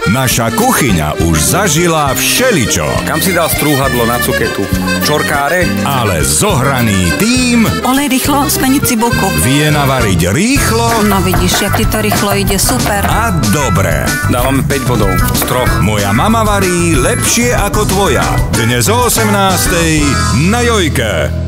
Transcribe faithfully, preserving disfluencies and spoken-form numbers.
Naša kuchyňa už zažila všeličo. Kam si dal strúhadlo na cuketu? Čorkáre? Ale zohraný tím Olej rýchlo, zmeniť cibulku. vie navariť rýchlo No vidíš, jak ti to rýchlo ide, super. a dobre. Dávame päť bodov z troch. Moja mama varí lepšie ako tvoja. Dnes o osemnástej na Jojke.